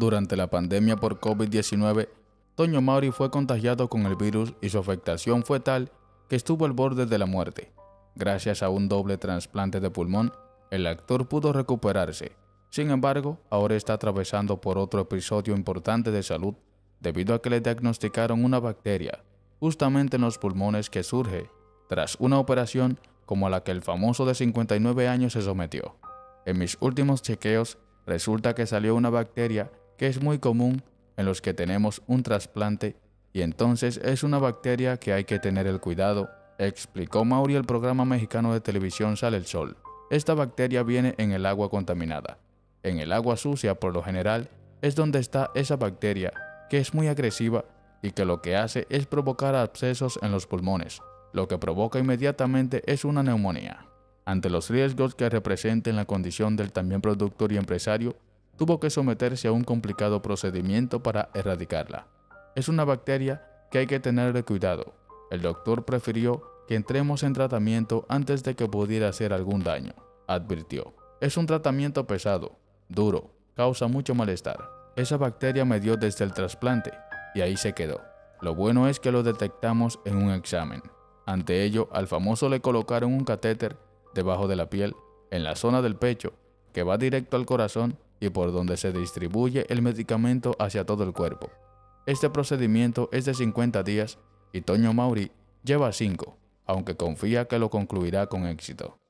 Durante la pandemia por COVID-19, Toño Mauri fue contagiado con el virus y su afectación fue tal que estuvo al borde de la muerte. Gracias a un doble trasplante de pulmón, el actor pudo recuperarse. Sin embargo, ahora está atravesando por otro episodio importante de salud debido a que le diagnosticaron una bacteria, justamente en los pulmones, que surge tras una operación como a la que el famoso de 59 años se sometió. En mis últimos chequeos, resulta que salió una bacteria que es muy común en los que tenemos un trasplante, y entonces es una bacteria que hay que tener el cuidado, explicó Mauri al programa mexicano de televisión Sale el Sol. Esta bacteria viene en el agua contaminada. En el agua sucia, por lo general, es donde está esa bacteria, que es muy agresiva y que lo que hace es provocar abscesos en los pulmones, lo que provoca inmediatamente es una neumonía. Ante los riesgos que representa en la condición del también productor y empresario, tuvo que someterse a un complicado procedimiento para erradicarla. Es una bacteria que hay que tenerle cuidado. El doctor prefirió que entremos en tratamiento antes de que pudiera hacer algún daño, advirtió. Es un tratamiento pesado, duro, causa mucho malestar. Esa bacteria me dio desde el trasplante y ahí se quedó. Lo bueno es que lo detectamos en un examen. Ante ello, al famoso le colocaron un catéter debajo de la piel, en la zona del pecho, que va directo al corazón y por donde se distribuye el medicamento hacia todo el cuerpo. Este procedimiento es de 50 días y Toño Mauri lleva 5, aunque confía que lo concluirá con éxito.